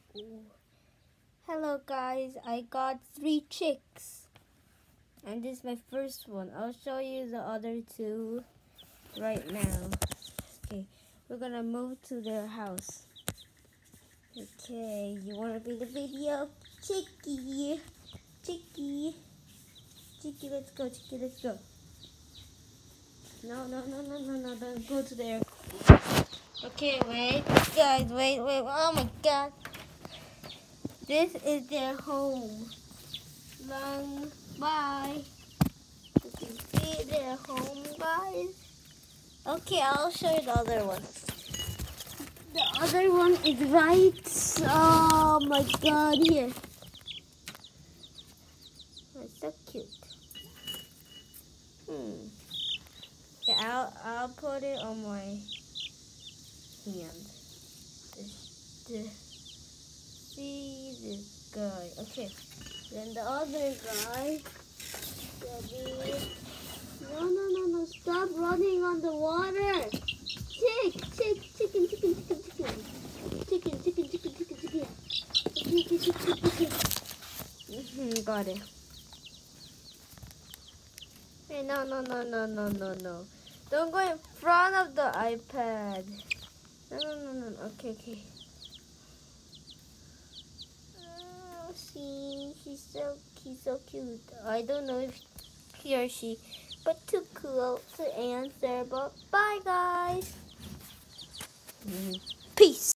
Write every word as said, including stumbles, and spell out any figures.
Hello guys, I got three chicks. And this is my first one. I'll show you the other two right now. Okay, we're gonna move to their house. Okay, you wanna be the video? Chicky, Chicky, Chicky, let's go, Chicky, let's go. No, no, no, no, no, no, don't go to there. Okay, wait, guys, wait, wait, oh my god. This is their home. Long bye. You can see their home, guys. Okay, I'll show you the other one. The other one is right. Oh my god, here. Oh, it's so cute. Hmm. Yeah, I'll I'll put it on my hand. This, this. See this guy. Okay. Then the other guy will be. No, no, no, no! Stop running on the water. Chick, chick, chicken, chicken, chicken, chicken, chicken, chicken, chicken, chicken, chicken, chicken, chicken, chicken, chicken. Mm-hmm, got it. Hey, no, no, no, no, no, no, no! Don't go in front of the iPad. No, no, no, no. Okay, okay. Oh, see, he's so, he's so cute. I don't know if he or she, but too cool to answer. But bye, guys. Peace.